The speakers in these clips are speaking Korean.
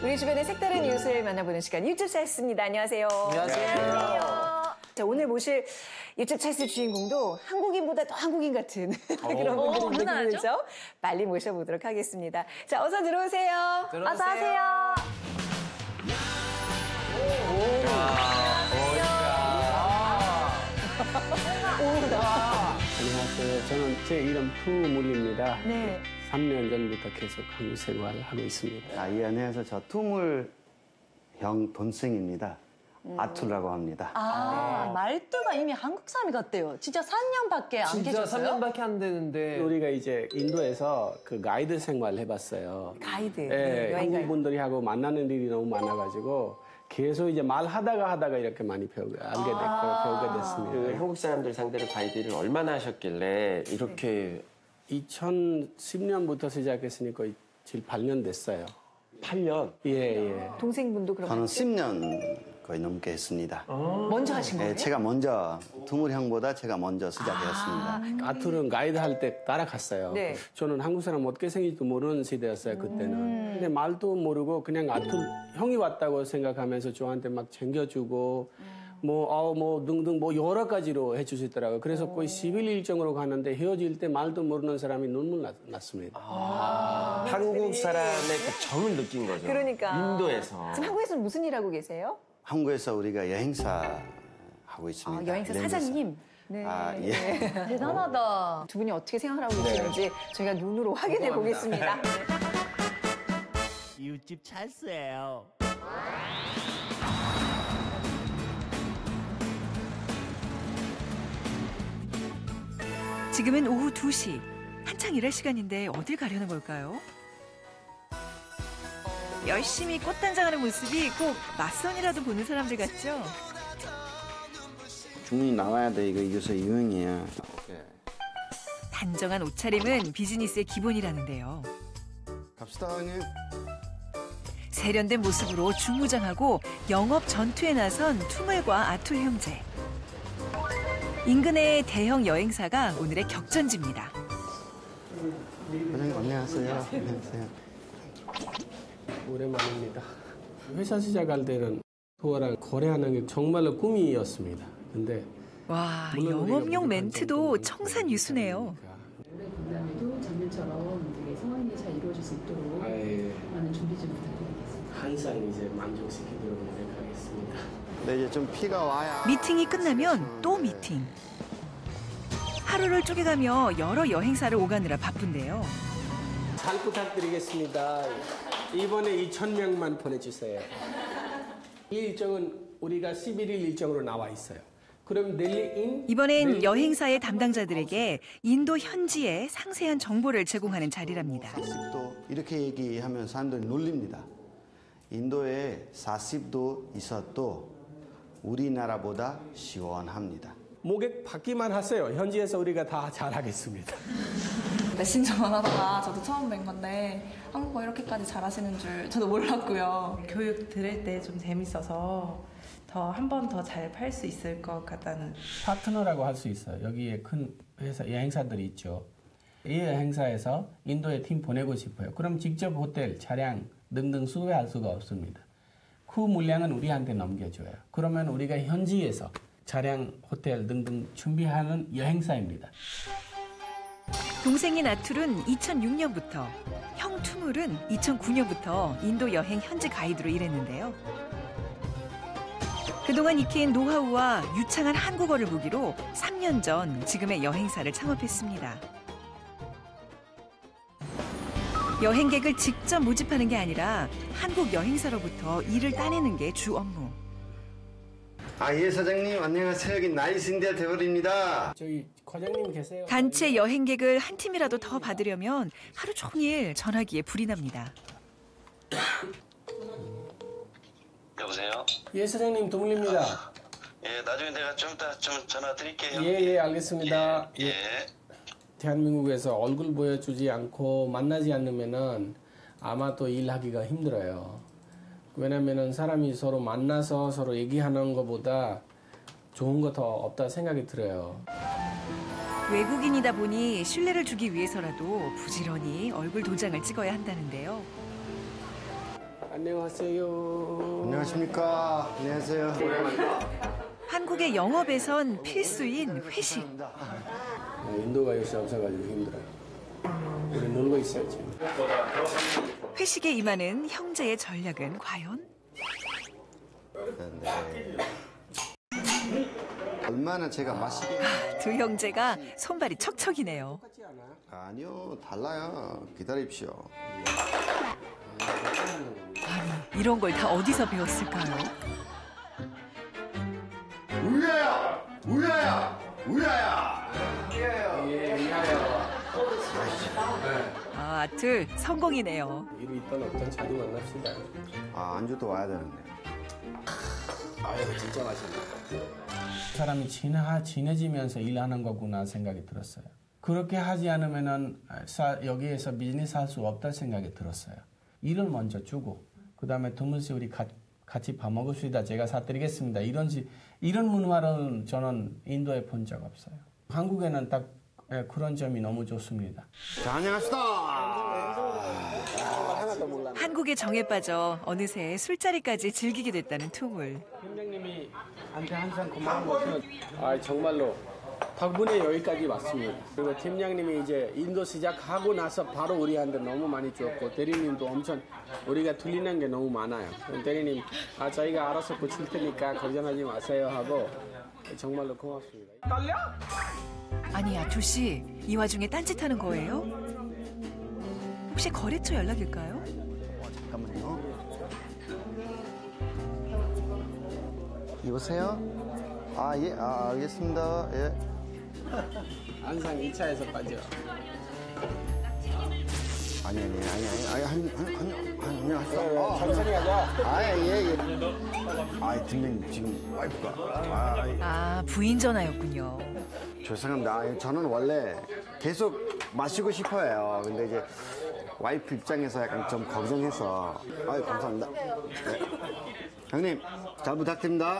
우리 주변의 색다른 이웃을 만나보는 시간 유튜브 찰스입니다. 안녕하세요. 안녕하세요. 자, 오늘 모실 유튜브 찰스 주인공도 한국인보다 더 한국인 같은 그런 분들이 있는죠. 빨리 모셔보도록 하겠습니다. 자, 어서 들어오세요. 들어오세요. 어서 오세요. 안녕하세요. 저는 제 이름 투물입니다. 네. 3년 전부터 계속 한국 생활을 하고 있습니다. 예, 안녕하세요. 저 투물 형 동생입니다. 아툴라고 합니다. 말투가 이미 한국 사람이 같대요. 진짜 3년밖에 안 진짜 계셨어요? 3년밖에 안 되는데. 우리가 이제 인도에서 그 가이드 생활을 해봤어요. 가이드. 네, 여행 한국 분들이 하고 만나는 일이 너무 많아가지고 계속 이제 말하다가 이렇게 많이 알게 됐고 배우게 됐습니다. 그 한국 사람들 상대로 가이드를 얼마나 하셨길래 이렇게 2010년부터 시작했으니까 지금 8년 됐어요. 8년? 예. 동생분도 그럼 저는 10년 거의 넘게 했습니다. 먼저 하신 거예요? 예, 제가 먼저 투물 형보다 제가 먼저 시작했습니다. 아툴은 가이드 할 때 따라갔어요. 네. 저는 한국 사람 어떻게 생길지도 모르는 시대였어요, 그때는. 근데 말도 모르고 그냥 아툴 형이 왔다고 생각하면서 저한테 막 챙겨주고 등등 여러 가지로 해줄 수 있더라고요. 그래서 거의 10일 일정으로 가는데 헤어질 때 말도 모르는 사람이 눈물 났습니다. 한국 사람의 그 정을 느낀 거죠. 그러니까. 인도에서. 지금 한국에서는 무슨 일 하고 계세요? 한국에서 우리가 여행사 하고 있습니다. 여행사 렌즈사. 사장님. 네. 예. 대단하다. 두 분이 어떻게 생활하고 계시는지 저희가 눈으로 확인해 보겠습니다. 이웃집 찰스예요. 지금은 오후 2시. 한창 일할 시간인데 어딜 가려는 걸까요? 열심히 꽃단장하는 모습이 꼭 맞선이라도 보는 사람들 같죠? 주문이 나와야 돼. 이거 요새 유행이야. 단정한 옷차림은 비즈니스의 기본이라는데요. 갑시다, 형님. 세련된 모습으로 중무장하고 영업 전투에 나선 투물과 아툴 형제. 인근의 대형 여행사가 오늘의 격전지입니다. 사장님, 안녕하세요. 안녕하세요. 오랜만입니다. 회사 시작할 때는 투어랑 거래하는 게 정말로 꿈이었습니다. 근데 와, 물론 우리가 영업용 멘트도 부족한 청산유수네요. 간담회도 작년처럼 되게 성황리에 잘 이루어질 수 있도록 많은 준비 좀 부탁드리겠습니다. 항상 이제 만족시키도록 노력하겠습니다. 네, 이제 좀 피가 와야. 미팅이 끝나면 또 미팅. 하루를 쪼개가며 여러 여행사를 오가느라 바쁜데요. 잘 부탁드리겠습니다. 이번에 2,000명만 보내주세요. 이 일정은 우리가 11일 일정으로 나와 있어요. 그럼 이번엔 여행사의 담당자들에게 인도 현지의 상세한 정보를 제공하는 자리랍니다. 40도 이렇게 얘기하면 사람들이 놀립니다. 인도에 40도 있어도 우리나라보다 시원합니다. 모객 받기만 하세요. 현지에서 우리가 다 잘하겠습니다. 메신저만 하다가 저도 처음 뵌 건데 한국어 이렇게까지 잘하시는 줄 저도 몰랐고요. 교육 들을 때 좀 재밌어서 더 한 번 더 잘 팔 수 있을 것 같다는. 파트너라고 할 수 있어요. 여기에 큰 회사, 여행사들이 있죠. 이 여행사에서 인도에 팀 보내고 싶어요. 그럼 직접 호텔, 차량 등등 수배할 수가 없습니다. 그 물량은 우리한테 넘겨줘요. 그러면 우리가 현지에서 차량, 호텔 등등 준비하는 여행사입니다. 동생인 아툴은 2006년부터, 형 투물은 2009년부터 인도 여행 현지 가이드로 일했는데요. 그동안 익힌 노하우와 유창한 한국어를 무기로 3년 전 지금의 여행사를 창업했습니다. 여행객을 직접 모집하는 게 아니라 한국 여행사로부터 일을 따내는 게 주 업무. 예, 사장님. 안녕하세요. 여기 나이스 인디아 대벌입니다. 저희 과장님 계세요? 단체 여행객을 한 팀이라도 더 받으려면 하루 종일 전화기에 불이 납니다. 여보세요? 예, 사장님 도물입니다. 예, 나중에 내가 좀 이따 좀 전화 드릴게요. 예, 알겠습니다. 예. 대한민국에서 얼굴 보여주지 않고 만나지 않으면은 아마 또 일하기가 힘들어요. 왜냐면은 사람이 서로 만나서 서로 얘기하는 것보다 좋은 거 더 없다 생각이 들어요. 외국인이다 보니 신뢰를 주기 위해서라도 부지런히 얼굴 도장을 찍어야 한다는데요. 안녕하세요. 안녕하십니까. 안녕하세요. 한국의 영업에선 필수인 회식. 인도가 요새 없어가지고 힘들어요. 우리 놀고 있어야지. 회식에 임하는 형제의 전략은 과연? 네. 얼마나 제가 맛있게. 두 형제가 손발이 척척이네요. 아니요, 달라요. 기다립시오. 아니, 이런 걸 다 어디서 배웠을까요? 우야야! 우야야! 우야야! 아, 아툴 성공이네요. 일이 있던 없던 자주 만납시다. 아, 안주도 와야 되는데. 아유, 진짜 맛있네. 사람이 친해지면서 일하는 거구나 생각이 들었어요. 그렇게 하지 않으면은 여기에서 비즈니스 할 수 없다 생각이 들었어요. 일을 먼저 주고 그다음에 두문 씨 우리 같이 밥 먹읍시다. 제가 사드리겠습니다. 이런 문화는 저는 인도에 본 적 없어요. 한국에는 딱 그런 점이 너무 좋습니다. 자, 안녕하십니까. 한국의 정에 빠져 어느새 술자리까지 즐기게 됐다는 투물. 팀장님이 한테 항상 고마운 것은 정말로 덕분에 여기까지 왔습니다. 그리고 팀장님이 이제 인도 시작하고 나서 바로 우리한테 너무 많이 줬고 대리님도 엄청 우리가 틀리는 게 너무 많아요. 대리님 저희가 알아서 고칠 테니까 걱정하지 마세요 하고 정말로 고맙습니다. 떨려? 아니 아툴 씨, 이 와중에 딴짓하는 거예요? 혹시 거래처 연락일까요? 잠깐만요. 여보세요? 예, 알겠습니다. 예. 항상 2차에서 빠져. 아니, 안녕하세요. 천천히 가자. 예. 팀장님, 지금 와이프가. 부인 전화였군요. 죄송합니다. 저는 원래 계속 마시고 싶어요. 근데 이제 와이프 입장에서 약간 좀 걱정해서. 감사합니다. 네. 형님, 잘 부탁드립니다.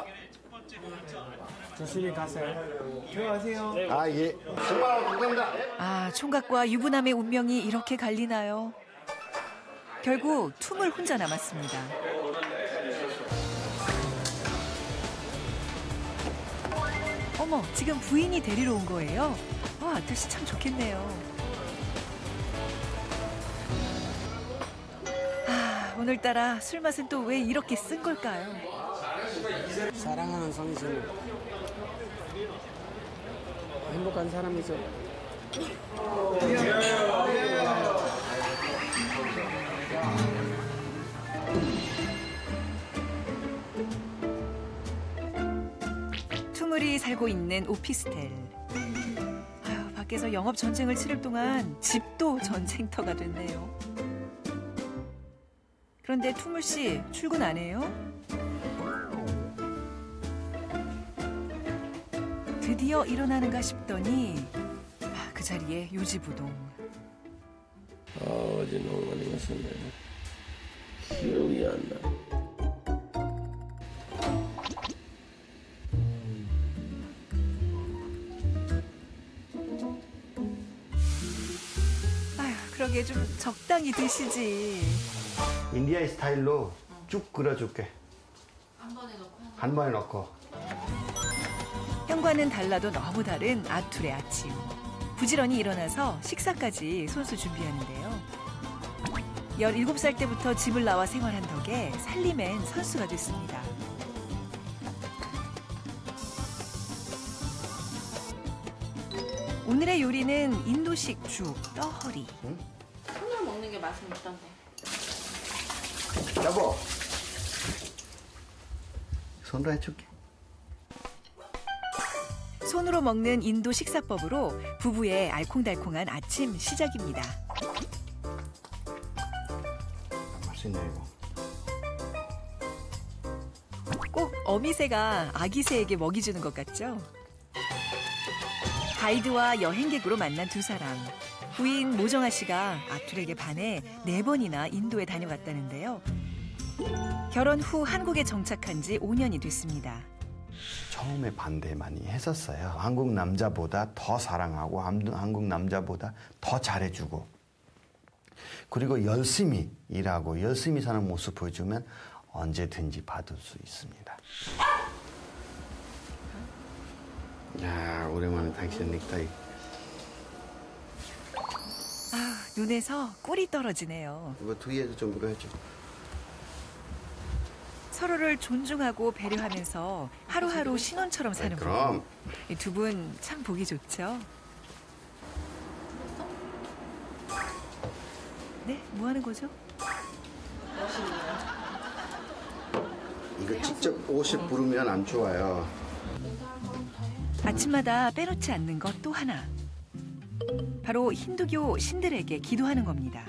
조심히 가세요. 예. 정말 감사합니다. 총각과 유부남의 운명이 이렇게 갈리나요? 결국 투물 혼자 남았습니다. 어머, 지금 부인이 데리러 온 거예요? 아툴 씨 참 좋겠네요. 오늘따라 술 맛은 또 왜 이렇게 쓴 걸까요? 사랑하는 성신 행복한 사람이죠. 투물이 살고 있는 오피스텔. 밖에서 영업 전쟁을 치를 동안 집도 전쟁터가 됐네요. 그런데 투물 씨 출근 안 해요? 드디어 일어나는가 싶더니 그 자리에 요지부동. 어제 너무 많이 마셨네. 기억이 안 나. 그러게 좀 적당히 드시지. 인디아의 스타일로 쭉 끓여줄게. 한 번에 넣고. 형과는 달라도 너무 다른 아툴의 아침. 부지런히 일어나서 식사까지 손수 준비하는데요. 17살 때부터 집을 나와 생활한 덕에 살림엔 선수가 됐습니다. 오늘의 요리는 인도식 죽, 떠허리. 손으로 먹는 게 맛은 있던데. 여보. 손으로 해줄게. 손으로 먹는 인도 식사법으로 부부의 알콩달콩한 아침 시작입니다. 맛있네 이거. 꼭 어미새가 아기새에게 먹이 주는 것 같죠? 가이드와 여행객으로 만난 두 사람. 부인 모정아 씨가 아툴에게 반해 4번이나 인도에 다녀갔다는데요. 결혼 후 한국에 정착한 지 5년이 됐습니다. 처음에 반대 많이 했었어요. 한국 남자보다 더 사랑하고 한국 남자보다 더 잘해주고. 그리고 열심히 일하고 열심히 사는 모습 보여주면 언제든지 받을 수 있습니다. 야, 오랜만에 당신 넥타이. 아, 눈에서 꿀이 떨어지네요. 이거 뒤에도 좀 이거 해줘. 서로를 존중하고 배려하면서 하루하루 신혼처럼 사는 그럼. 부부. 두 분 참 보기 좋죠? 네, 뭐 하는 거죠? 이거 직접 옷을 부르면 안 좋아요. 아침마다 빼놓지 않는 것 또 하나. 바로 힌두교 신들에게 기도하는 겁니다.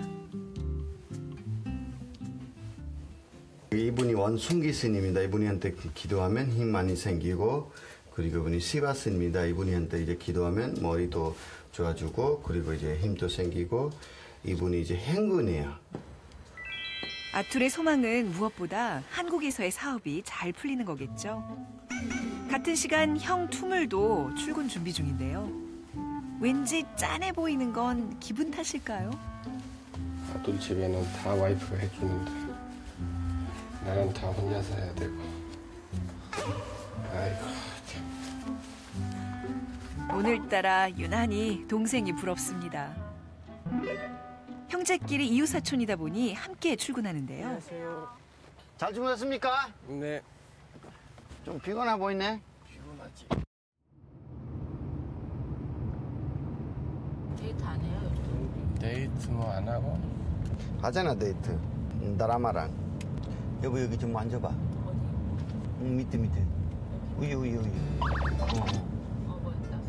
이분이 원숭기 스님입니다. 이분한테 기도하면 힘 많이 생기고, 그리고 이분이 시바 스님입니다. 이분한테 이제 기도하면 머리도 좋아지고, 그리고 이제 힘도 생기고, 이분이 이제 행운이에요. 아툴의 소망은 무엇보다 한국에서의 사업이 잘 풀리는 거겠죠. 같은 시간 형 투물도 출근 준비 중인데요. 왠지 짠해 보이는 건 기분 탓일까요? 아들 집에는 다 와이프가 해주는데 나는 다 혼자서 해야 되고. 아이고 참. 오늘따라 유난히 동생이 부럽습니다. 형제끼리 이웃사촌이다 보니 함께 출근하는데요. 잘 주무셨습니까? 네. 좀 피곤해 보이네. 피곤하지. 데이트 안 해요? 데이트 뭐 안 하고? 하잖아, 데이트. 드라마랑. 여보, 여기 좀 앉아봐. 어디? 밑에. 우유. 뭐였다?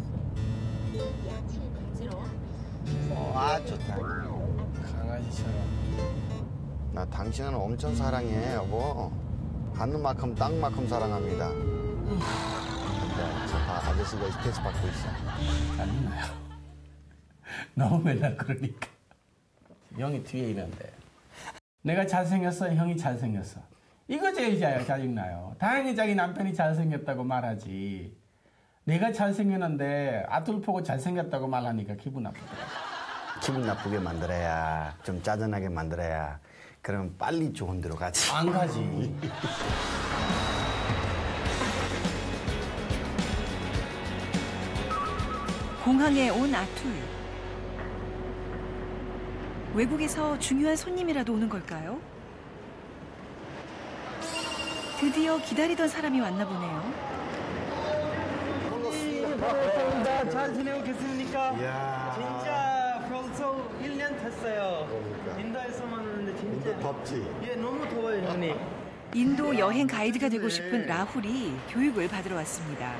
간지러워? 아, 좋다. 강아지처럼. 나 당신은 엄청 사랑해, 여보. 하늘만큼 땅만큼 사랑합니다. 근데 저 아저씨가 스트레스 받고 있어. 짜증나요. 너무 맨날 그러니까. 형이 뒤에 있는데 내가 잘생겼어, 형이 잘생겼어. 이거 제일 짜증나요. 당연히 자기 남편이 잘생겼다고 말하지. 내가 잘생겼는데 아들 보고 잘생겼다고 말하니까 기분 나쁘더라고. 기분 나쁘게 만들어야, 좀 짜증나게 만들어야, 그럼 빨리 좋은 데로 가지. 안 가지. 공항에 온 아툴. 외국에서 중요한 손님이라도 오는 걸까요? 드디어 기다리던 사람이 왔나 보네요. 반갑습니다. 잘 지내고 계십니까? 이야. 진짜 벌써 1년 됐어요. 그러니까. 인도에서만 왔는데 진짜. 인도 덥지? 예, 너무 더워요, 형님. 인도 여행 가이드가 되고 싶은 라훌이 교육을 받으러 왔습니다.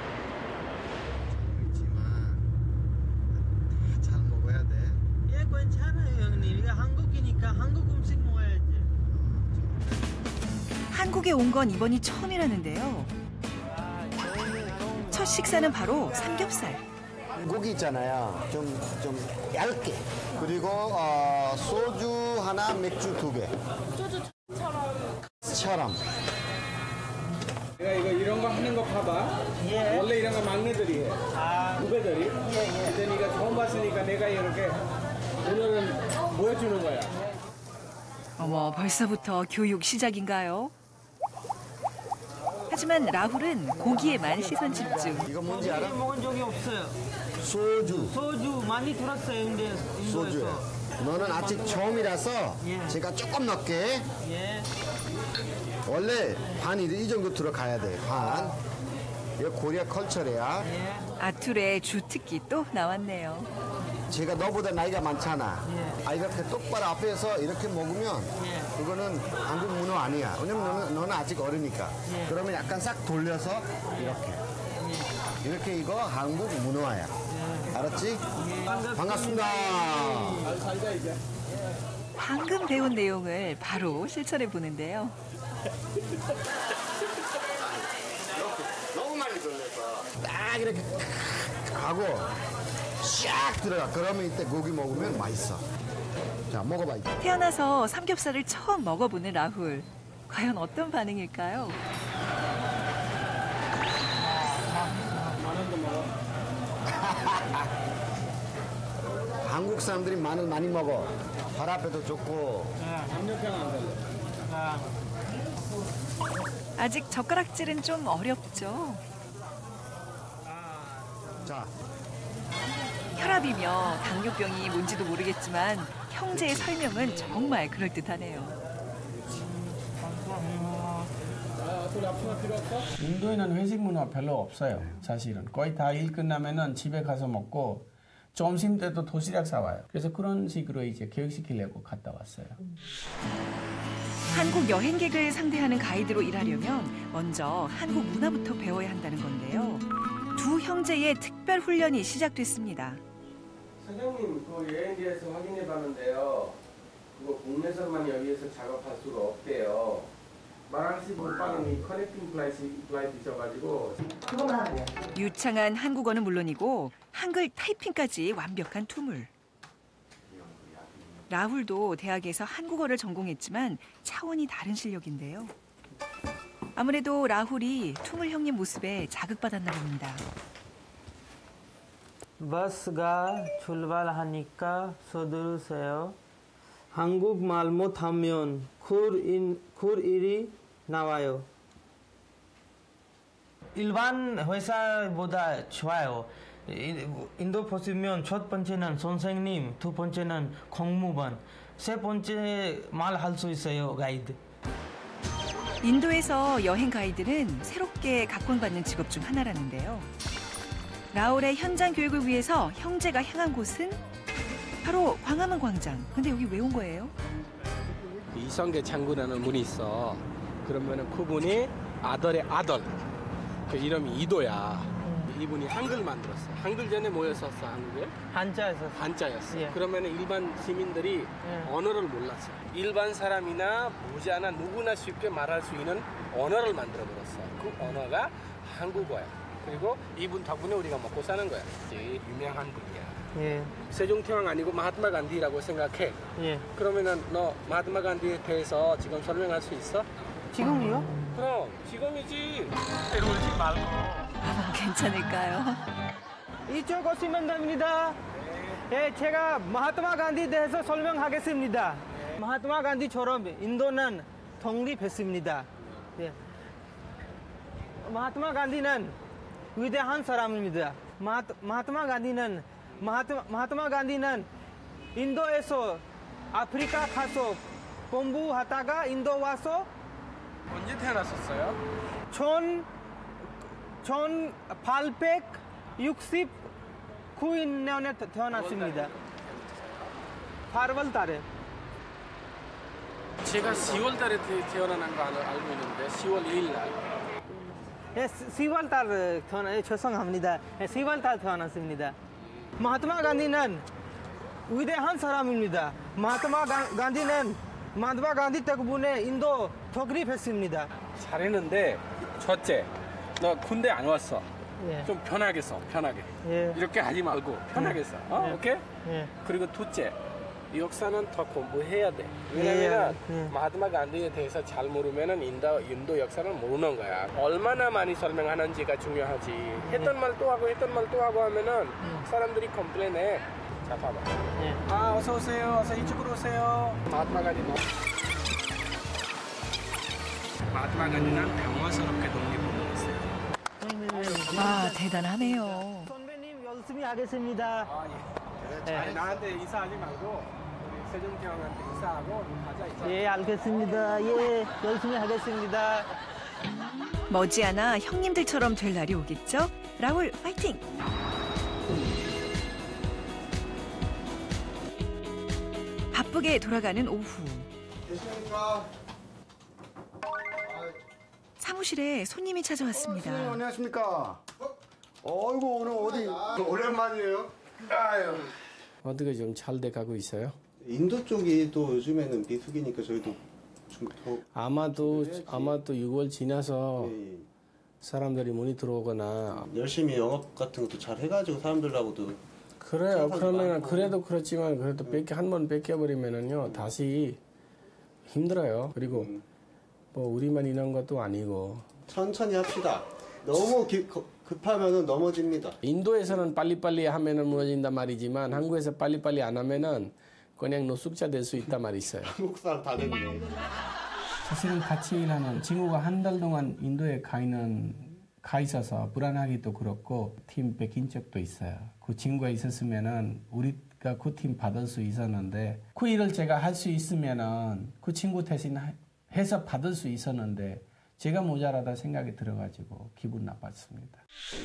잘 먹어야 돼. 예, 괜찮아요, 형님. 이거 한국이니까 한국 음식 먹어야지. 한국에 온 건 이번이 처음이라는데요. 첫 식사는 바로 삼겹살. 고기 있잖아요. 좀 얇게. 그리고 소주 하나, 맥주 2개. 소주처럼. 내가 이런 거 하는 거 봐봐. 예. 원래 이런 거 막내들이 해. 후배들이. 근데 네가 처음 봤으니까 내가 이렇게 오늘은 보여주는 거야. 어머, 벌써부터 교육 시작인가요? 하지만 라훌은 고기에만 시선 집중. 이거 뭔지 알아? 먹은 적이 없어요. 소주. 소주 많이 들었어요, 근데 소주야. 인도에서. 너는 아직 처음이라서 예. 제가 조금 넣게. 예. 원래 반 이 정도 들어가야 돼. 반. 이거 코리아 컬처래야. 아툴의 주특기 또 나왔네요. 제가 너보다 나이가 많잖아. 아, 이렇게 똑바로 앞에서 이렇게 먹으면 그거는 한국 문화 아니야. 왜냐면 너는 아직 어리니까. 그러면 약간 싹 돌려서 이렇게. 이렇게 이거 한국 문화야. 알았지? 반갑습니다. 방금 배운 내용을 바로 실천해 보는데요. 너무 많이 돌려서 딱 이렇게 하고 샥 들어가. 그러면 이때 고기 먹으면 맛있어. 자, 먹어봐 이제. 태어나서 삼겹살을 처음 먹어보는 라훌. 과연 어떤 반응일까요? 한국 사람들이 마늘 많이 먹어. 혈압에도 좋고. 아직 젓가락질은 좀 어렵죠. 자. 혈압이며 당뇨병이 뭔지도 모르겠지만 형제의 설명은 정말 그럴듯하네요. 인도에는 회식 문화 별로 없어요. 사실은 거의 다 일 끝나면은 집에 가서 먹고 점심 때도 도시락 사와요. 그래서 그런 식으로 이제 교육시키려고 갔다 왔어요. 한국 여행객을 상대하는 가이드로 일하려면 먼저 한국 문화부터 배워야 한다는 건데요. 두 형제의 특별 훈련이 시작됐습니다. 사장님, 그 여행지에서 확인해 봤는데요. 그거 국내선만 여기에서 작업할 수가 없대요. 마랑시 못빠는 이 커넥팅 플라이트이셔가지고 그거만 하면 돼요. 유창한 한국어는 물론이고 한글 타이핑까지 완벽한 투물. 라훌도 대학에서 한국어를 전공했지만 차원이 다른 실력인데요. 아무래도 라훌이 투물 형님 모습에 자극받았나 봅니다. 버스가 출발하니까 서두르세요. 한국말 못하면 쿨일이 나와요. 일반 회사보다 좋아요. 인도 보시면 첫 번째는 선생님, 두 번째는 공무원, 세 번째 말할 수 있어요, 가이드. 인도에서 여행 가이드는 새롭게 각광받는 직업 중 하나라는데요. 라울의 현장 교육을 위해서 형제가 향한 곳은 바로 광화문 광장. 근데 여기 왜 온 거예요? 이성계 장군이라는 분이 있어. 그러면은 그분이 아들의 아들. 그 이름이 이도야. 이분이 한글 만들었어. 한글 전에 뭐였었어, 한국에? 한자였었어. 한자였어. 예. 그러면은 일반 시민들이 언어를 몰랐어. 일반 사람이나 모자나 누구나 쉽게 말할 수 있는 언어를 만들어버렸어. 그 언어가 한국어야. 그리고 이분 덕분에 우리가 먹고 사는 거야. 유명한 분이야. 예. 세종대왕 아니고 마하트마 간디라고 생각해. 예. 그러면은 너 마하트마 간디에 대해서 지금 설명할 수 있어? 지금이요? 그럼 지금이지. 울지 말고. 괜찮을까요? 이쪽 오시면 됩니다. 예, 제가 마하트마 간디에 대해서 설명하겠습니다. 마하트마 간디처럼 인도는 독립했습니다. 예. 마하트마 간디는 위대한 사람입니다. 마하트마 간디는 인도에서 아프리카 가서 공부하다가 인도 와서 언제 태어났었어요? 1869년에 태어났습니다. 8월 달에. 제가 10월 달에 태어난 거 알고 있는데 10월 2일 날. 예, 10월 달 죄송합니다. 10월 달 태어났습니다. 마하트마 간디는 위대한 사람입니다. 마하트마 간디 때문에 인도 독립했습니다. 잘했는데 첫째, 너 군대 안 왔어. 예. 좀 편하게 써, 편하게. 예. 이렇게 하지 말고 편하게 써. 예. 오케이? 예. 그리고 둘째, 역사는 더 공부해야 돼. 왜냐면 마하트마 간디에 대해서 잘 모르면은 인도 역사를 모르는 거야. 얼마나 많이 설명하는지가 중요하지. 했던 말 또 하고 했던 말 또 하고 하면은 사람들이 컴플레인해. 자, 봐봐. 아, 어서 오세요. 어서 이쪽으로 오세요. 마하트마 간디 마하트마 간디는 평화스럽게 독립운동했어요. 와, 대단하네요. 선배님 열심히 하겠습니다. 아니, 나한테 인사하지 말고 우리 세종대왕한테 인사하고 가자 이제. 예, 알겠습니다. 예, 열심히 하겠습니다. 머지않아 형님들처럼 될 날이 오겠죠? 라울 파이팅! 바쁘게 돌아가는 오후. 사무실에 손님이 찾아왔습니다. 선생님, 안녕하십니까? 어이구, 오늘 어디? 오랜만이에요. 아유. 어떻게 좀 잘 돼가고 있어요? 인도 쪽이 또 요즘에는 비수기니까 저희도 좀 더 아마도 6월 지나서 사람들이 문이 들어오거나 열심히 영업 같은 것도 잘 해가지고 사람들하고도 그래요. 그러면 그래도 그렇지만 그래도 한 번 뺏겨버리면은요 다시 힘들어요. 그리고 뭐 우리만 이런 것도 아니고 천천히 합시다. 너무 급하면은 넘어집니다. 인도에서는 빨리빨리 하면은 무너진단 말이지만 한국에서 빨리빨리 안 하면은 그냥 노숙자 될 수 있단 말이 있어요. 한국 사람 다 됐네. 사실은 같이 일하는 친구가 한 달 동안 인도에 가 있어서 불안하기도 그렇고 팀 뺏긴 적도 있어요. 그 친구가 있었으면은 우리가 그 팀 받을 수 있었는데 그 일을 제가 할 수 있으면은 그 친구 대신 해서 받을 수 있었는데 제가 모자라다 생각이 들어가지고 기분 나빴습니다.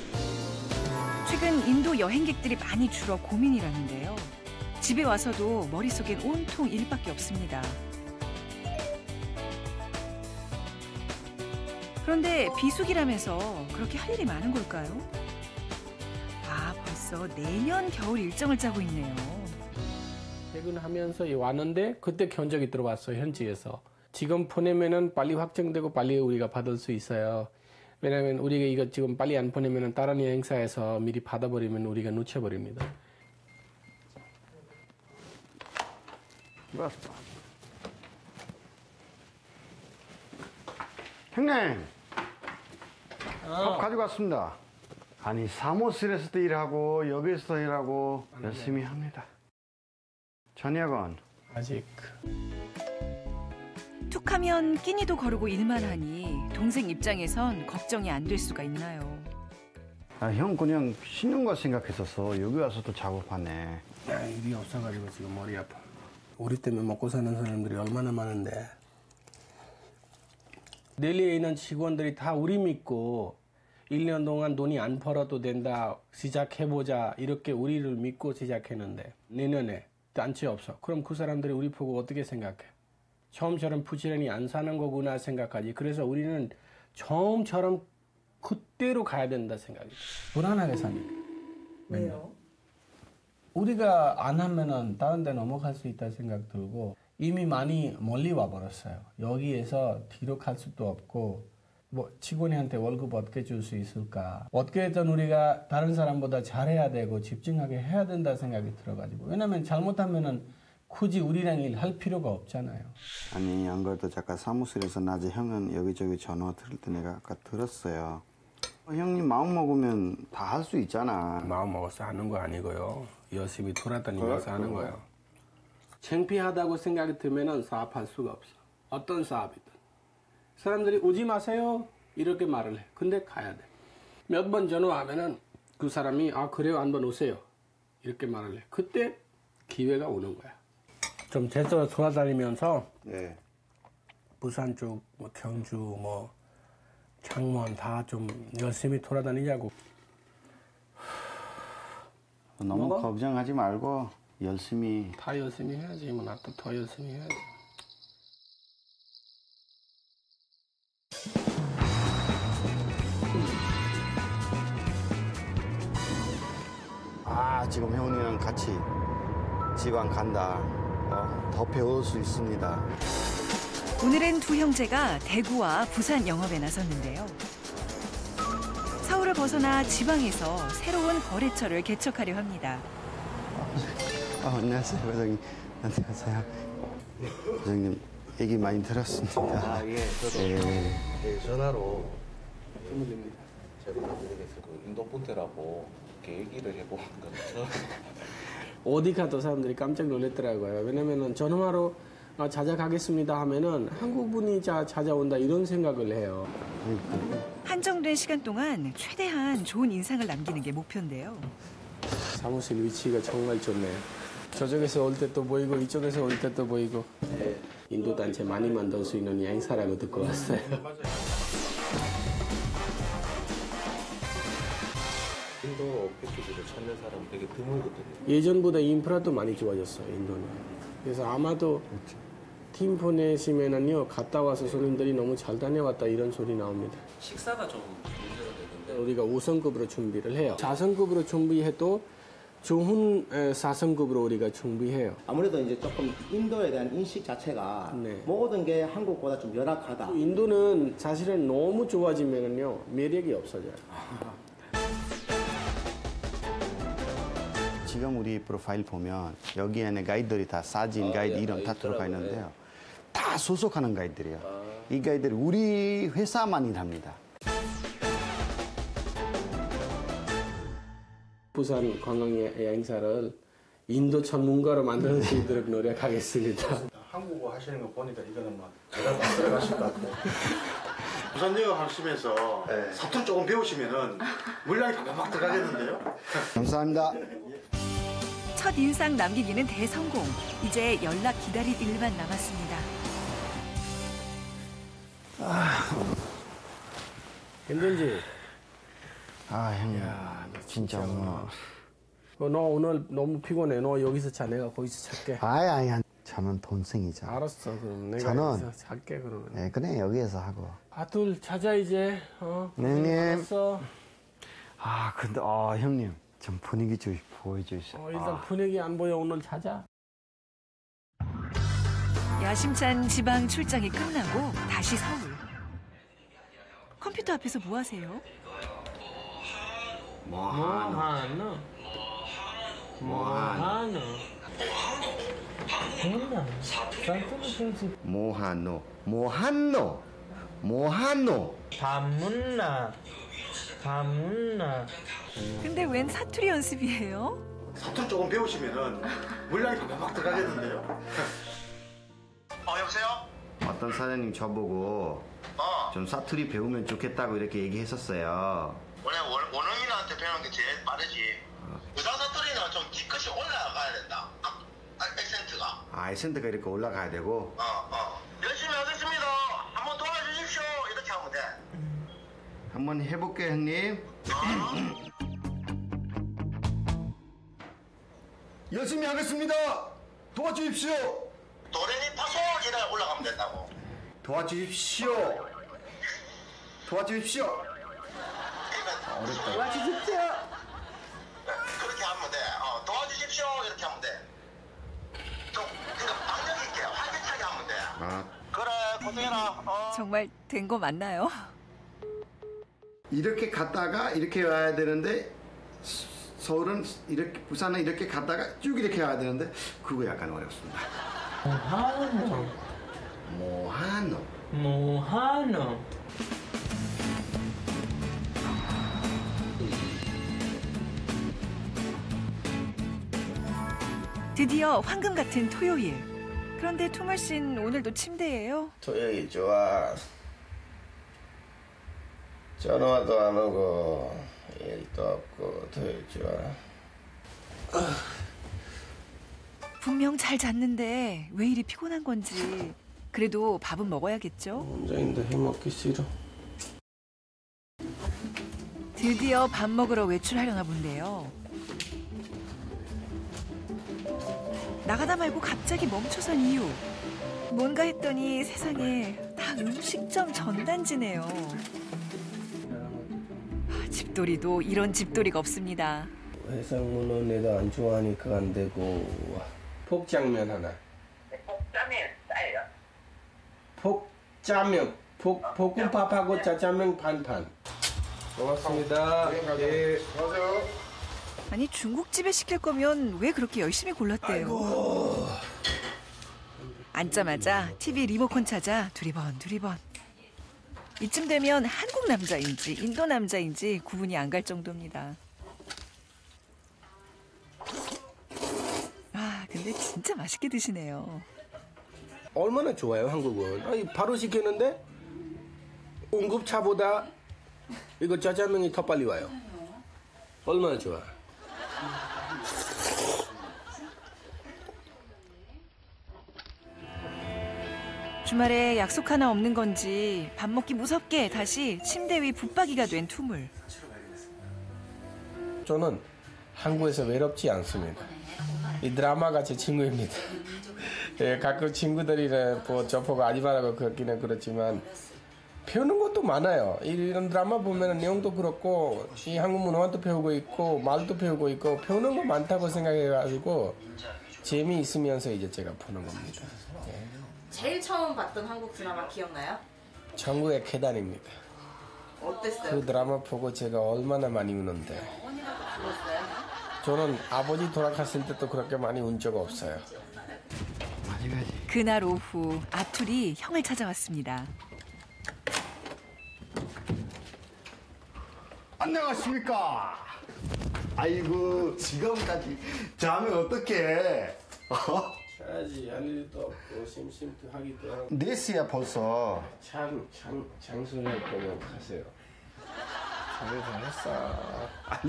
최근 인도 여행객들이 많이 줄어 고민이라는데요. 집에 와서도 머릿속엔 온통 일밖에 없습니다. 그런데 비수기라면서 그렇게 할 일이 많은 걸까요? 아, 벌써 내년 겨울 일정을 짜고 있네요. 퇴근하면서 왔는데 그때 견적이 들어왔어요, 현지에서. 지금 보내면은 빨리 확정되고 빨리 우리가 받을 수 있어요. 왜냐면 우리가 이거 지금 빨리 안 보내면은 다른 여행사에서 미리 받아버리면 우리가 놓쳐버립니다. 형님, 밥 가지고 왔습니다. 아니 사무실에서도 일하고 여기서도 일하고 열심히 합니다. 저녁은? 아직. 툭하면 끼니도 거르고 일만 하니 동생 입장에선 걱정이 안 될 수가 있나요? 형 그냥 쉬는 거 생각했었어. 여기 와서도 작업하네. 일이 없어가지고 지금 머리 아파. 우리 때문에 먹고 사는 사람들이 얼마나 많은데. 델리에 있는 직원들이 다 우리 믿고 1년 동안 돈이 안 벌어도 된다, 시작해보자 이렇게 우리를 믿고 시작했는데 내년에 단체 없어. 그럼 그 사람들이 우리 보고 어떻게 생각해? 처음처럼 부지런히 안 사는 거구나 생각하지. 그래서 우리는 처음처럼 그때로 가야 된다 생각이 들어요. 불안하게 사니까. 왜요? 우리가 안 하면은 다른 데 넘어갈 수 있다 생각 들고 이미 많이 멀리 와버렸어요. 여기에서 뒤로 갈 수도 없고 뭐 직원한테 월급 어떻게 줄 수 있을까. 어떻게든 우리가 다른 사람보다 잘해야 되고 집중하게 해야 된다 생각이 들어가지고. 왜냐면 잘못하면은 굳이 우리랑 일할 필요가 없잖아요. 아니 안 그래도 잠깐 사무실에서 낮에 형은 여기저기 전화 들을 때 내가 아까 들었어요. 형님 마음 먹으면 다 할 수 있잖아. 마음 먹어서 하는 거 아니고요. 열심히 돌아다니면서 하는 거예요. 창피하다고 생각이 들면은 사업할 수가 없어. 어떤 사업이든. 사람들이 오지 마세요 이렇게 말을 해. 근데 가야 돼. 몇 번 전화하면은 그 사람이 그래요 한번 오세요 이렇게 말을 해. 그때 기회가 오는 거야. 좀 제대로 돌아다니면서 네. 부산 쪽, 뭐 경주, 뭐 창원 다 좀 열심히 돌아다니자고. 너무 먹어? 걱정하지 말고 열심히. 다 열심히 해야지. 뭐 나도 더 열심히 해야지. 지금 형님이랑 같이 지방 간다. 더 배울 수 있습니다. 오늘은 두 형제가 대구와 부산 영업에 나섰는데요. 서울을 벗어나 지방에서 새로운 거래처를 개척하려 합니다. 안녕하세요, 회장님. 안녕하세요. 회장님, 얘기 많이 들었습니다. 예, 저도 예, 전화로 제가 드리겠습니다. 그 인도분들하고 이렇게 얘기를 해보는 거죠. 어디 가도 사람들이 깜짝 놀랐더라고요. 왜냐면은 전화로 찾아가겠습니다 하면은 한국분이 찾아온다 이런 생각을 해요. 한정된 시간 동안 최대한 좋은 인상을 남기는 게 목표인데요. 사무실 위치가 정말 좋네요. 저쪽에서 올 때 또 보이고 이쪽에서 올 때 또 보이고. 인도 단체 많이 만들 수 있는 여행사라고 듣고 왔어요. 인도 패키지를 찾는 사람 되게 드물거든요. 예전보다 인프라도 많이 좋아졌어요, 인도는. 그래서 아마도 팀 보내시면은요, 갔다 와서 손님들이 너무 잘 다녀왔다 이런 소리 나옵니다. 식사가 좀 문제가 되는데 우리가 5성급으로 준비를 해요. 4성급으로 준비해도 좋은 4성급으로 우리가 준비해요. 아무래도 이제 조금 인도에 대한 인식 자체가 모든 게 한국보다 좀 열악하다. 인도는 사실은 너무 좋아지면은요, 매력이 없어져요. 지금 우리 프로파일 보면 여기에는 가이드들이 다 사진, 가이드 이름 다 들어가 있는데요. 다 소속하는 가이드들이에요. 이 가이드들이 우리 회사만 일합니다. 부산 관광여행사를 인도 전문가로 만들 수 있도록 노력하겠습니다. 한국어 하시는 거 보니까 이거는 막 대답 안 들어가실 것 같아요. 부산여행 하시면서 사투리 조금 배우시면은 물량이 팍팍 들어가겠는데요? 감사합니다. 첫 인상 남기기는 대성공. 이제 연락 기다릴 일만 남았습니다. 힘들지? 형님. 진짜 오늘. 너 오늘 너무 피곤해. 너 여기서 자. 내가 거기서 잘게. 아니. 저는 돈생이죠. 알았어. 그럼 내가 저는 여기서 잘게 그러면. 네, 그래 여기에서 하고. 아툴 자자 이제. 형님. 알았어. 근데 형님 좀 분위기 좀 보여주시죠. 일단 분위기 안 보여. 오늘 자자. 야심찬 지방 출장이 끝나고 다시 서울. 컴퓨터 앞에서 뭐 하세요? 뭐하노? 밤문나. 근데 웬 사투리 연습이에요? 사투리 조금 배우시면은 물량이 팍팍 들어가겠는데요? 여보세요? 어떤 사장님 저보고 좀 사투리 배우면 좋겠다고 이렇게 얘기했었어요. 원래 원어민한테 배우는 게 제일 빠르지. 부산 사투리는 좀 뒤끝이 올라가야 된다. 액센트가. 액센트가 이렇게 올라가야 되고. 열심히 하겠습니다. 한번 도와주십시오. 이렇게 하면 돼. 한번 해볼게요, 형님. 열심히 하겠습니다. 도와주십시오. 도레미파솔 이래 올라가면 된다고. 도와주십시오. 도와주십시오. 어렵다. 도와주십시오. 그렇게 하면 돼. 도와주십시오. 이렇게 하면 돼. 좀 그러니까 박력 있게 활기차게 하면 돼. 그래 고생해라. 정말 된 거 맞나요? 이렇게 갔다가 이렇게 와야 되는데 서울은 이렇게 부산은 이렇게 갔다가 쭉 이렇게 와야 되는데 그거 약간 어렵습니다. 뭐하노. 드디어 황금 같은 토요일. 그런데 투멀 씨는 오늘도 침대예요? 토요일 좋아. 전화도 안 오고 일도 없고 토요일 좋아. 분명 잘 잤는데 왜 이리 피곤한 건지. 그래도 밥은 먹어야겠죠? 혼자인데 해먹기 싫어. 드디어 밥 먹으러 외출하려나 본데요. 나가다 말고 갑자기 멈춰선 이유. 뭔가 했더니 세상에 다 음식점 전단지네요. 집돌이도 이런 집돌이가 없습니다. 해산문어 내가 안 좋아하니까 안 되고. 폭장면 하나. 짜면 싸요. 폭짜면. 볶음밥하고 짜장면 반판. 고맙습니다. 예. 안녕하세요. 아니 중국집에 시킬 거면 왜 그렇게 열심히 골랐대요. 아이고. 앉자마자 TV 리모컨 찾아 두리번. 이쯤 되면 한국 남자인지 인도 남자인지 구분이 안 갈 정도입니다. 근데 진짜 맛있게 드시네요. 얼마나 좋아요 한국은. 바로 시켰는데 응급차보다 이거 짜장면이 더 빨리 와요. 얼마나 좋아. 주말에 약속 하나 없는 건지 밥 먹기 무섭게 다시 침대 위 붙박이가 된 투물. 저는 한국에서 외롭지 않습니다. 이 드라마가 제 친구입니다. 예, 가끔 친구들이 저보고 아니바라고 그렇기는 그렇지만 배우는 것도 많아요. 이런 드라마 보면 내용도 그렇고 이 한국 문화도 배우고 있고 말도 배우고 있고 배우는 거 많다고 생각해가지고 재미있으면서 이제 제가 보는 겁니다. 예. 제일 처음 봤던 한국 드라마 기억나요? 천국의 계단입니다. 어땠어요? 그 드라마 보고 제가 얼마나 많이 우는데. 어머니가 불렀어요? 저는 아버지 돌아갔을 때도 그렇게 많이 운 적 없어요. 그날 오후 아툴이 형을 찾아왔습니다. 안녕하십니까. 아이고 지금까지 자면 어떡해. 자야지. 할 일도 없고 심심도 하기도 하고. 4시야 벌써. 장소를 보면 가세요. 잘했어.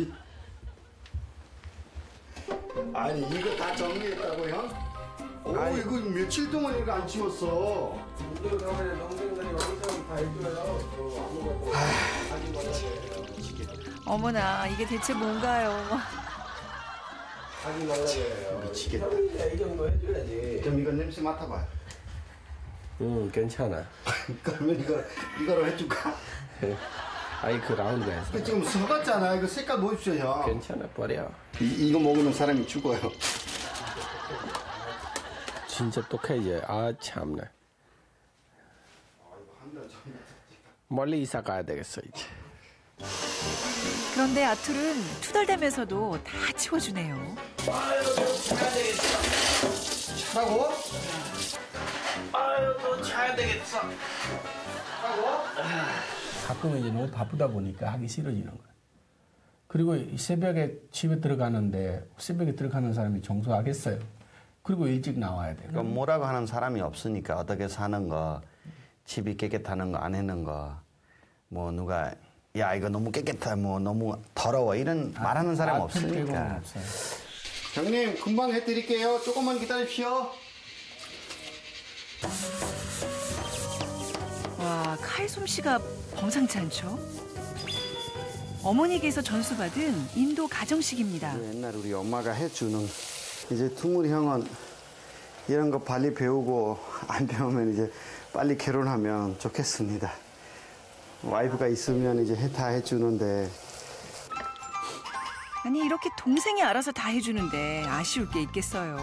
아니 이거 다 정리했다고 형? 오 이거 며칠 동안 이거 안 치웠어. 운동 가면에 동생들이 영상 다 해줘요. 아무것도 하지 말라고. 어머나 이게 대체 뭔가요? 하지 말라고. 미치겠다. 이 정도 해줘야지. 그럼 이거 냄새 맡아봐요. 괜찮아. 그러면 이거로 해줄까? 아이 그 라운드가 했어. 이거 지금 썩었잖아. 이거 색깔 보십시오 형. 괜찮아 버려. 이거 먹으면 사람이 죽어요. 진짜 똑해지. 아 참네. 멀리 이사 가야 되겠어 이제. 그런데 아툴은 투덜대면서도 다 치워주네요. 차라고? 아유 또 자야 되겠어. 가끔은 이제 너무 바쁘다 보니까 하기 싫어지는 거예요. 그리고 새벽에 집에 들어가는데 새벽에 들어가는 사람이 청소하겠어요. 그리고 일찍 나와야 돼요. 그러니까 뭐라고 하는 사람이 없으니까 어떻게 사는 거, 집이 깨끗하는 거 안 해는 거, 뭐 누가 야 이거 너무 깨끗해, 뭐 너무 더러워 이런 말하는 사람 없으니까. 형님 금방 해드릴게요. 조금만 기다리십시오. 와, 칼 솜씨가 범상치 않죠? 어머니께서 전수받은 인도 가정식입니다. 옛날 우리 엄마가 해주는 이제 투물 형은 이런 거 빨리 배우고 안 배우면 이제 빨리 결혼하면 좋겠습니다. 와이프가 있으면 이제 다 해주는데. 아니 이렇게 동생이 알아서 다 해주는데 아쉬울 게 있겠어요.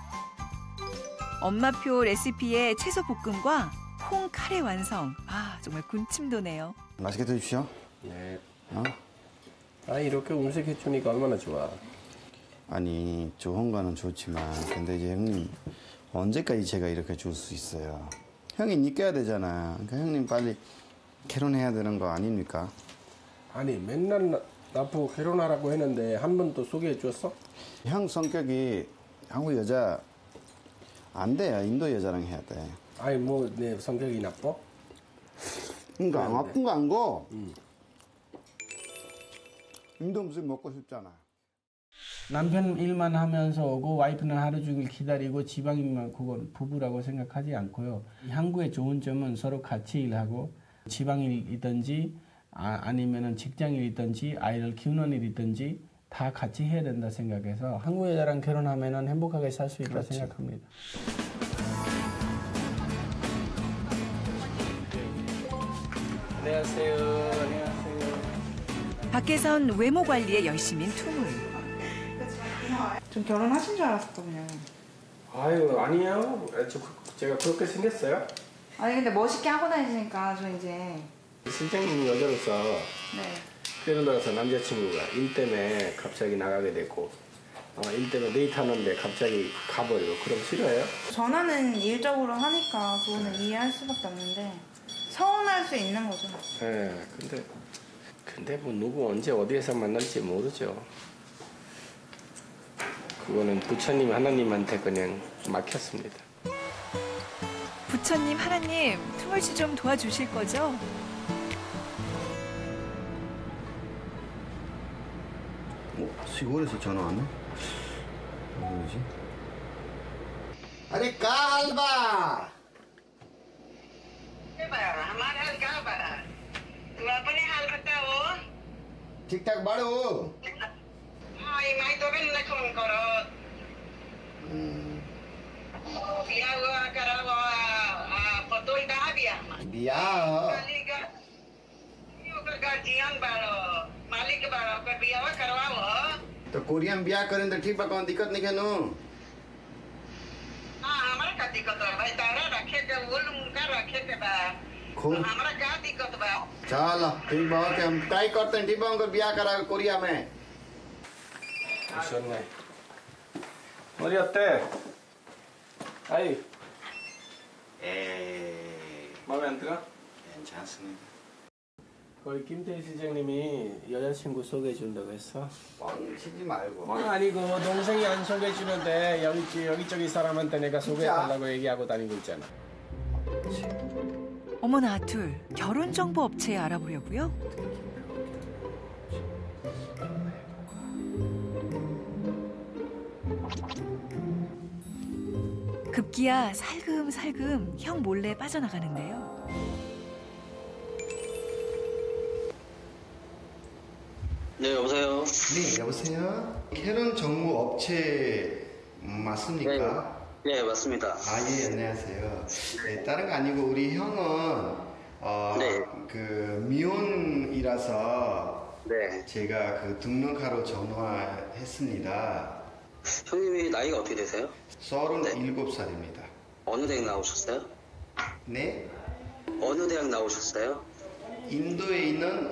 엄마표 레시피의 채소 볶음과 콩 카레 완성. 아 정말 군침 도네요. 맛있게 드십시오. 네. 어? 아 이렇게 음식 해주니까 얼마나 좋아. 아니 좋은 거는 좋지만 근데 이제 형님 언제까지 제가 이렇게 줄 수 있어요. 형이 니껴야 되잖아. 그러니까 형님 빨리 결혼해야 되는 거 아닙니까? 아니 맨날 나보고 결혼하라고 했는데 한 번도 소개해 줬어? 형 성격이 한국 여자 안 돼요. 인도 여자랑 해야 돼. 아니 뭐 내 성격이 나빠? 그러니까 안 나쁜 거 아니고 인도 음식 먹고 싶잖아. 남편 일만 하면서 오고 와이프는 하루 종일 기다리고 지방이면 그건 부부라고 생각하지 않고요. 한국의 좋은 점은 서로 같이 일하고 지방일이든지 아니면은 직장일이든지 아이를 키우는 일이든지 다 같이 해야 된다 생각해서 한국 여자랑 결혼하면은 행복하게 살 수 있다 생각합니다. 안녕하세요. 안녕하세요. 밖에선 외모 관리에 열심인 투물. 좀 결혼하신 줄 알았거든요. 아유 아니에요. 제가 그렇게 생겼어요? 아니 근데 멋있게 하고 다니시니까 저 이제 실장님 여자로서 네. 그러면서 남자친구가 일 때문에 갑자기 나가게 되고 일 때문에 데이트하는데 갑자기 가버리고 그럼 싫어요? 전화는 일적으로 하니까 그거는 이해할 수밖에 없는데 서운할 수 있는 거죠. 네, 근데 뭐 누구 언제 어디에서 만날지 모르죠. 그거는 부처님 하나님한테 그냥 맡겼습니다. 부처님 하나님 투물 씨 좀 도와주실 거죠? 시골에서 전화 왔네? 뭐지? अरे का हाल बा? हमारा हाल का बा? तू अपने हाल बताओ। ठीक ठाक बाड़ू? हाँ ये माई तो बिन फोन करो। बिया हुआ करा हुआ पतोल कहाँ बिया? बिया मालिक ओकर गार्जियन बाड़ो मालिक बाड़ो ओकर बियावा करवाओ। तो कोरियन बिया करें तो ठीक बा कौन दिक्कत नहीं है नो? हाँ हमारा का दिक्कत है भाई तारा रखे के बोल मुका रखे के बा। खूब हमारा का दिक्कत बा? चलो ठीक बा ओके हम ट्राई करते हैं ठीक बा उनको बिया करा कोरिया में. 좋네. 머리 어때? 아이. 에이 마음에 안 들어? 괜찮습니다. 거기 김태희 시장님이 여자친구 소개해준다고 했어. 뻥 치지 말고. 뻥 아니고 동생이 안 소개해주는데 여기저기 사람한테 내가 소개해달라고 얘기하고 다니고 있잖아. 어머나 아툴, 결혼정보 업체에 알아보려고요? 급기야 살금살금 형 몰래 빠져나가는데요. 네, 여보세요? 네, 여보세요? 결혼 정보 업체 맞습니까? 네, 맞습니다. 아, 예, 안녕하세요. 네, 다른 거 아니고 우리 형은 그 미혼이라서 제가 그 등록하러 전화했습니다. 형님이 나이가 어떻게 되세요? 37살입니다. 어느 대학 나오셨어요? 네? 어느 대학 나오셨어요? 인도에 있는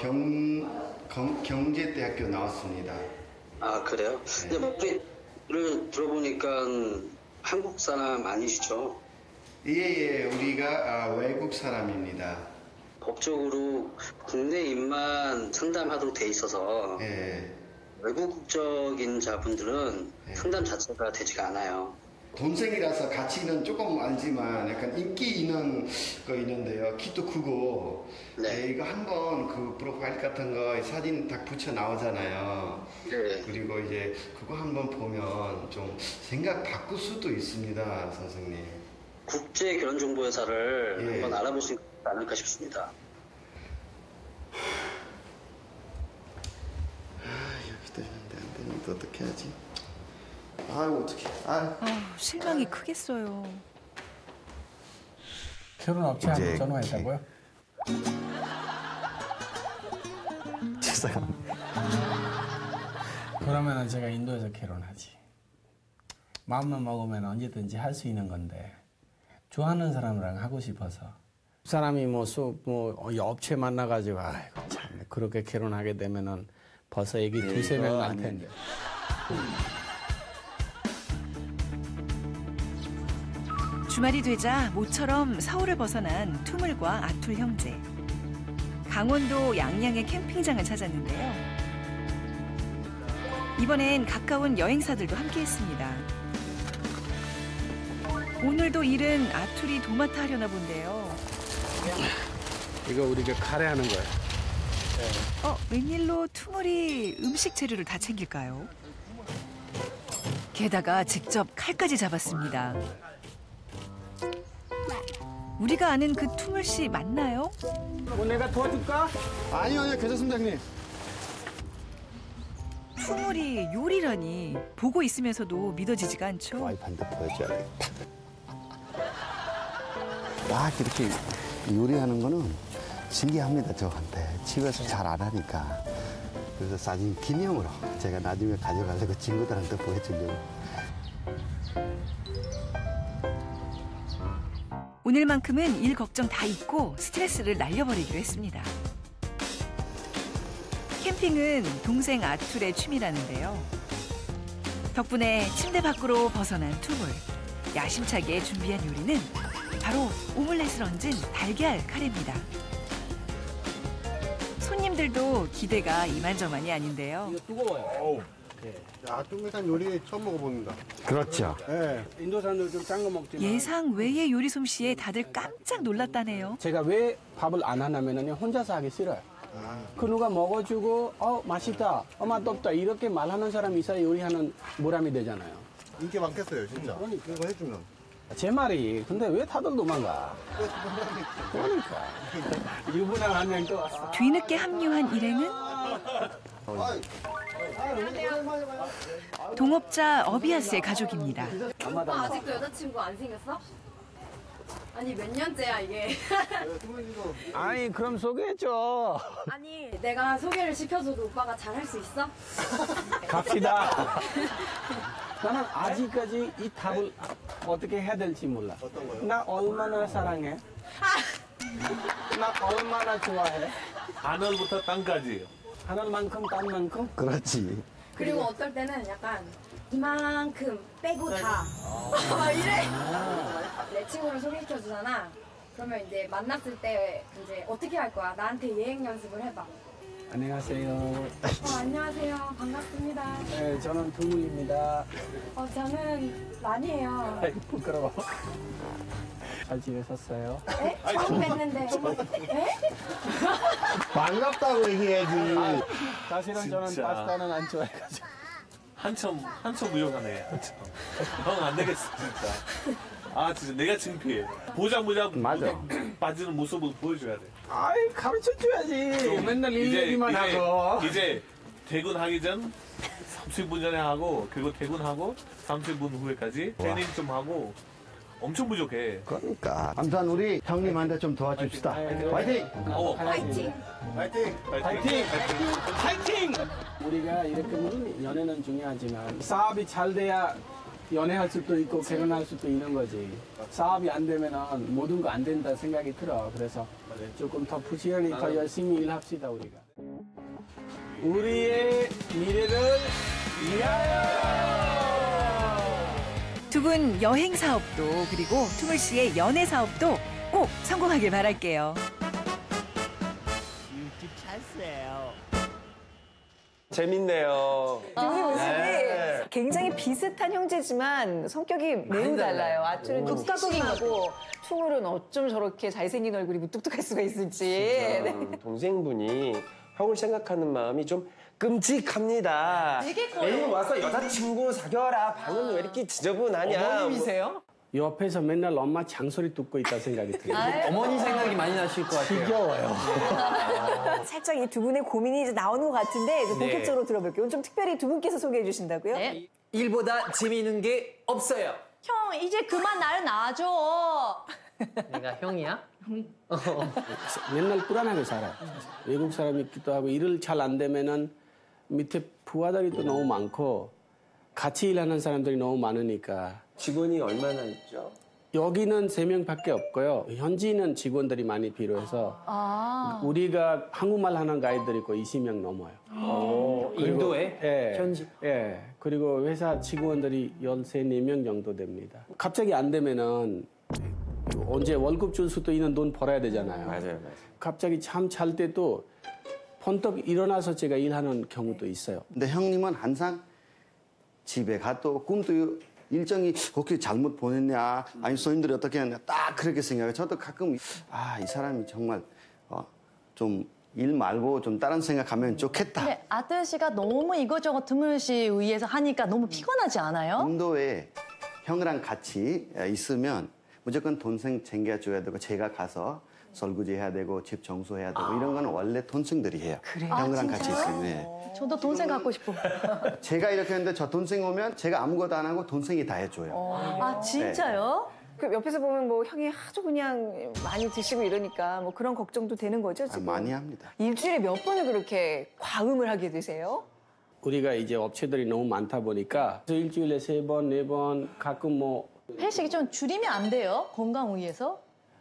경제대학교 나왔습니다. 아, 그래요? 근데 목소리를 들어보니까 한국 사람 아니시죠? 예, 우리가 외국 사람입니다. 법적으로 국내인만 상담하도록 돼 있어서 외국 국적인 자분들은 상담 자체가 되지가 않아요. 동생이라서 가치는 조금 알지만 약간 인기 있는 거 있는데요. 키도 크고 이거 한번 그 프로파일 같은 거 사진 딱 붙여 나오잖아요. 그리고 이제 그거 한번 보면 좀 생각 바꿀 수도 있습니다, 선생님. 국제 결혼정보회사를 한번 알아볼 수 있지 않을까 싶습니다. 여기도 되는데 안 되는데 어떻게 하지? 아유, 어떡해. 실망이 크겠어요. 결혼 업체한테 전화했다고요? 죄송합니다. 그러면은 제가 인도에서 결혼하지. 마음만 먹으면 언제든지 할 수 있는 건데 좋아하는 사람이랑 하고 싶어서 사람이 이 업체 만나가지고 아이고 참 그렇게 결혼하게 되면은 벌써 애기 두세 명 날 텐데. 주말이 되자 모처럼 서울을 벗어난 투물과 아툴 형제. 강원도 양양의 캠핑장을 찾았는데요. 이번엔 가까운 여행사들도 함께했습니다. 오늘도 일은 아툴이 도맡아 하려나 본데요. 이거 우리가 카레하는 거야. 웬일로 투물이 음식 재료를 다 챙길까요? 게다가 직접 칼까지 잡았습니다. 우리가 아는 그 투물 씨 맞나요? 내가 도와줄까? 아니요, 괜찮습니다, 형님. 투물이 요리라니 보고 있으면서도 믿어지지가 않죠. 와이프한테 보여줘야겠다. 막 이렇게 요리하는 거는 신기합니다, 저한테. 집에서 잘 안 하니까. 그래서 사진 기념으로 제가 나중에 가져가려고 친구들한테 보여주려고. 오늘만큼은 일 걱정 다 잊고 스트레스를 날려버리기로 했습니다. 캠핑은 동생 아툴의 취미라는데요. 덕분에 침대 밖으로 벗어난 투물. 야심차게 준비한 요리는 바로 오믈렛을 얹은 달걀 카레입니다. 손님들도 기대가 이만저만이 아닌데요. 이거 뜨거워요. 중국산 요리 처음 먹어봅니다. 그렇죠. 네. 인도산들 좀 짠 거 먹지만 예상 외의 요리 솜씨에 다들 깜짝 놀랐다네요. 제가 왜 밥을 안 하냐면요 혼자서 하기 싫어요. 그 누가 먹어주고 맛있다, 맛없다 이렇게 말하는 사람이 있어야 요리하는 보람이 되잖아요. 인기 많겠어요, 진짜. 그러니까. 이거 해주면. 제 말이 근데 왜 다들 도망가? 그러니까 유부남 한 명 또 왔어. 뒤늦게 합류한 일행은 동업자 어비아스의 가족입니다. 오빠 아직도 여자친구 안 생겼어? 아니 몇 년째야 이게. 아니 그럼 소개해줘. 아니 내가 소개를 시켜줘도 오빠가 잘할 수 있어? 갑시다. 나는 아직까지 이 답을 어떻게 해야 될지 몰라. 어떤 거요? 나 얼마나 사랑해? 나 얼마나 좋아해? 하늘부터 땅까지. 하늘만큼 땅만큼? 그렇지. 그리고 어떨 때는 약간 이만큼 빼고 다 이래. 내 친구를 소개시켜주잖아. 그러면 이제 만났을 때 이제 어떻게 할 거야? 나한테 예행 연습을 해봐. 안녕하세요. 안녕하세요. 반갑습니다. 네, 저는 두물입니다. 저는 란이에요. 아이, 부끄러워. 잘 지내셨어요? 네? 처음 뵀는데. 네? 반갑다고 얘기해야지. 사실은 저는 진짜. 파스타는 안 좋아해가지고. 한참 무용하네. 한참. 형 안 되겠어 진짜. 아 진짜 내가 창피해. 보자마자 맞아. 빠지는 모습을 보여줘야 돼. 아이, 가르쳐줘야지. 맨날 일 얘기만 하고. 이제 퇴근하기 전 30분 전에 하고 그리고 퇴근하고 30분 후에까지 트레이닝 좀 하고 엄청 부족해. 그러니까. 아무튼 우리 형님한테 좀 도와줍시다. 화이팅! 파이팅! 화이팅! 파이팅! 파이팅! 우리가 이렇게 연애는 중요하지만 사업이 잘 돼야 연애할 수도 있고 결혼할 수도 있는 거지. 사업이 안 되면은 모든 거 안 된다 생각이 들어. 그래서 조금 더 부지런히 더 열심히 일합시다 우리가. 우리의 미래를 위하여. 두 분 여행 사업도 그리고 투물 씨의 연애 사업도 꼭 성공하길 바랄게요. 재밌네요. 두 분의 모습이 굉장히 비슷한 형제지만 성격이 매우 달라요. 아투는 좀 뚝딱하고 투물은 어쩜 저렇게 잘생긴 얼굴이 무뚝뚝할 수가 있을지. 네. 동생분이 형을 생각하는 마음이 좀 끔찍합니다. 되게 커요. 에이 와서 여자친구 사겨라. 방은 왜 이렇게 지저분하냐. 어머님이세요? 옆에서 맨날 엄마 장소리 듣고 있다 생각이 들어요. 어머니 생각이 많이 나실 것 같아요. 지겨워요. 살짝 이 두 분의 고민이 이제 나오는 것 같은데 이제 본격적으로 들어볼게요. 오늘 좀 특별히 두 분께서 소개해 주신다고요? 네. 일보다 재미있는 게 없어요. 형 이제 그만 날 놔줘. 내가 형이야? 맨날 불안하게 살아요. 외국 사람이기도 하고 일을 잘 안 되면은 밑에 부하들이 또 너무 많고 같이 일하는 사람들이 너무 많으니까. 직원이 얼마나 있죠? 여기는 3명밖에 없고요. 현지는 직원들이 많이 필요해서 우리가 한국말 하는 가이드들이 있고 20명 넘어요. 인도에? 예, 현지? 예. 그리고 회사 직원들이 13, 4명 정도 됩니다. 갑자기 안 되면은 언제 월급 줄 수도 있는 돈 벌어야 되잖아요. 맞아요. 갑자기 잠 잘 때도 번떡 일어나서 제가 일하는 경우도 있어요. 근데 형님은 항상 집에 가도 꿈도 일정이 그렇게 잘못 보냈냐, 아니 손님들이 어떻게 했냐, 딱 그렇게 생각해요. 저도 가끔 이 사람이 정말 좀 일 말고 좀 다른 생각하면 좋겠다. 근데 아들 씨가 너무 이거저거 드물 씨 위해서 하니까 너무 피곤하지 않아요? 인도에 형이랑 같이 있으면 무조건 동생 챙겨줘야 되고 제가 가서 설거지 해야 되고 집 청소해야 되고 이런 건 원래 동생들이 해요. 그래요? 형이랑 아, 같이 진짜요? 있으면. 네. 저도 동생 갖고 싶어. 제가 이렇게 했는데 저 동생 오면 제가 아무것도 안 하고 동생이 다 해줘요. 아 진짜요? 그 옆에서 보면 뭐 형이 하도 그냥 많이 드시고 이러니까 뭐 그런 걱정도 되는 거죠 지금? 많이 합니다. 일주일에 몇 번을 그렇게 과음을 하게 되세요? 우리가 이제 업체들이 너무 많다 보니까 일주일에 3번, 4번 가끔 뭐 회식이 좀 줄이면 안 돼요? 건강 위해서?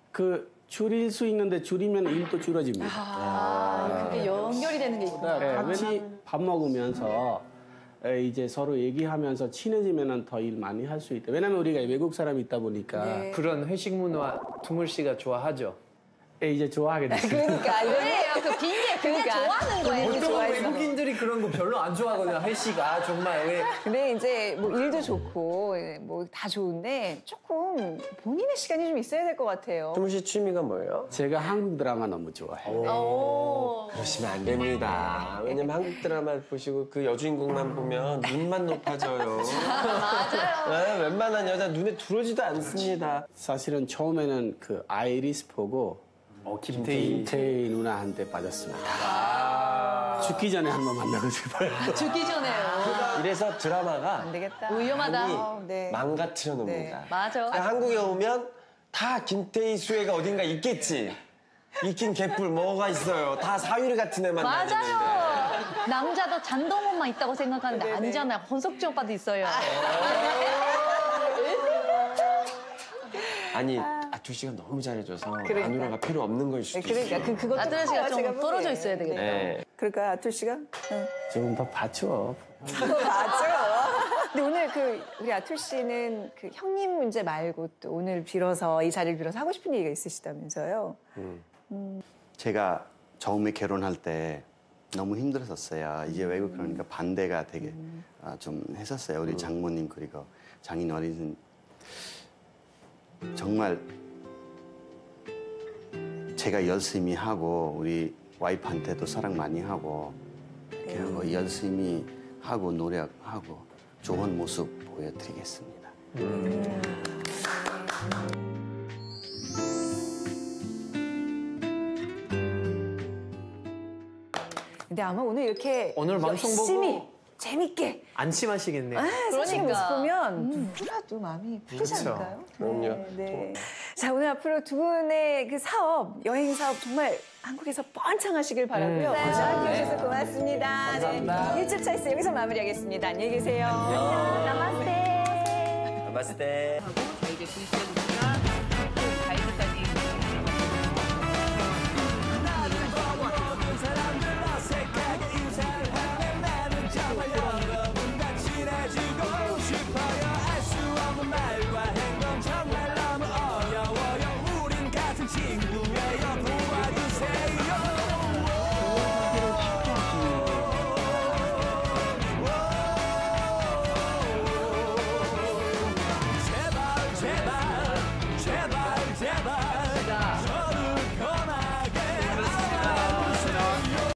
줄일 수 있는데 줄이면 일도 줄어집니다. 그게 연결이 되는 게 있구나. 같이 밥 먹으면서 이제 서로 얘기하면서 친해지면 더 일 많이 할 수 있다. 왜냐면 우리가 외국 사람이 있다 보니까. 그런 회식 문화 투물 씨가 좋아하죠? 이제 좋아하게 됐어요. 그러니까 그래요. 그 빈게 그냥 좋아하는 거예요. 보통 외국인들이 그런 거 별로 안 좋아하거든요. 회식 정말 왜? 근데 이제 뭐 일도 좋고 뭐 다 좋은데 조금 본인의 시간이 좀 있어야 될 것 같아요. 투물 씨 취미가 뭐예요? 제가 한국 드라마 너무 좋아해요. 그러시면 안 됩니다. 왜냐면 한국 드라마 보시고 그 여주인공만 보면 눈만 높아져요. 맞아요. 네, 웬만한 여자 눈에 들어오지도 않습니다. 사실은 처음에는 그 아이리스 보고 김태희 누나한테 빠졌습니다. 죽기 전에 한번 만나고 싶어요. 죽기 전에요. 이래서 드라마가 안 되겠다. 위험하다. 네. 망가뜨려 놓습니다. 맞아. 한국에 오면 다 김태희 수혜가 어딘가 있겠지. 익힌 개뿔 뭐가 있어요. 다 사유리 같은 애만 다니는데. 맞아요. 남자도 잔동원만 있다고 생각하는데 아니잖아요. 권석주 오빠도 있어요. 아니 아투 씨가 너무 잘해줘서 그러니까. 마누라가 필요 없는 걸 수도 그러니까 있어요. 그것도 아들 씨가 커요, 좀 제가 떨어져 보기에. 있어야 되겠다. 네. 그럴까요, 아툴 씨가? 조금 더 받쳐. 맞죠. 근데 오늘 우리 아툴 씨는 형님 문제 말고 또 오늘 빌어서 이 자리를 빌어서 하고 싶은 얘기가 있으시다면서요? 제가 처음에 결혼할 때 너무 힘들었었어요. 이제 외국 그러니까 반대가 되게 좀 했었어요. 우리 장모님 그리고 장인 어른은 정말 제가 열심히 하고 우리 와이프한테도 사랑 많이 하고 그리고 열심히 하고 노력하고 좋은 모습 보여드리겠습니다. 근데 아마 오늘 이렇게 오늘 방송 열심히 보고 재밌게 안심하시겠네요. 사시는 모습 보면 누구라도 마음이 풀리지 그렇죠. 않을까요? 그럼요. 네. 자, 오늘 앞으로 두 분의 그 사업, 여행 사업 정말 한국에서 번창하시길 바라고요. 네. 나와주셔서 고맙습니다. 감사합니다. 네. 1집 차이스 여기서 마무리하겠습니다. 안녕히 계세요. 안녕. 나마스테. 나마스테. 하고 저희 이제